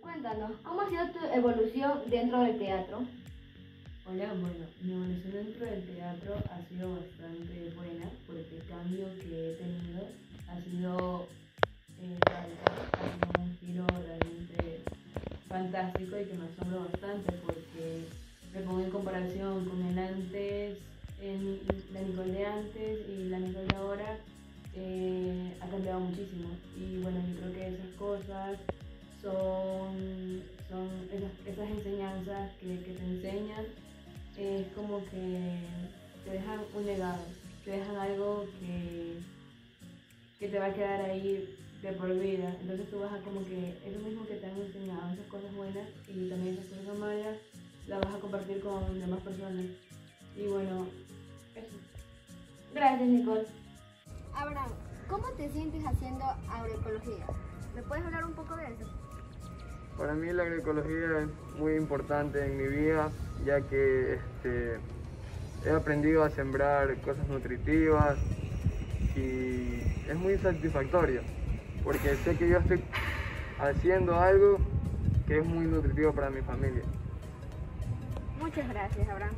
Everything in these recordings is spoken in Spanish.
Cuéntanos, ¿cómo ha sido tu evolución dentro del teatro? Hola, bueno, mi evolución dentro del teatro ha sido bastante buena porque el cambio que he tenido ha sido radical, ha sido un giro realmente fantástico y que me asombra bastante porque me pongo en comparación con el antes, la Nicole de antes y la Nicole de ahora, ha cambiado muchísimo. Y bueno, yo creo que esas cosas son esas enseñanzas que te enseñan, es como que te dejan un legado, te dejan algo que te va a quedar ahí de por vida. Entonces tú vas a como que eso mismo que te han enseñado, esas cosas buenas y también esas cosas malas, las vas a compartir con demás personas. Y bueno, eso. Gracias, Nicole. Abraham, ¿cómo te sientes haciendo agroecología? ¿Me puedes hablar un poco de eso? Para mí la agroecología es muy importante en mi vida, ya que he aprendido a sembrar cosas nutritivas y es muy satisfactorio, porque sé que yo estoy haciendo algo que es muy nutritivo para mi familia. Muchas gracias, Abraham.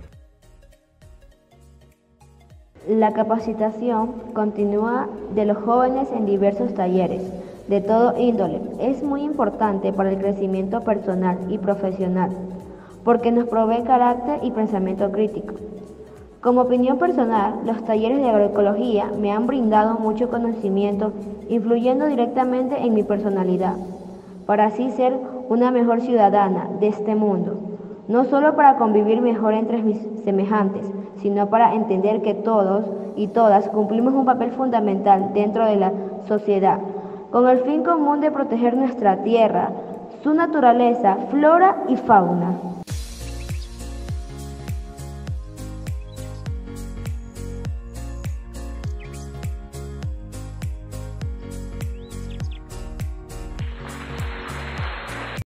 La capacitación continúa de los jóvenes en diversos talleres de todo índole. Es muy importante para el crecimiento personal y profesional porque nos provee carácter y pensamiento crítico. Como opinión personal, los talleres de agroecología me han brindado mucho conocimiento, influyendo directamente en mi personalidad, para así ser una mejor ciudadana de este mundo, no solo para convivir mejor entre mis semejantes, sino para entender que todos y todas cumplimos un papel fundamental dentro de la sociedad, con el fin común de proteger nuestra tierra, su naturaleza, flora y fauna.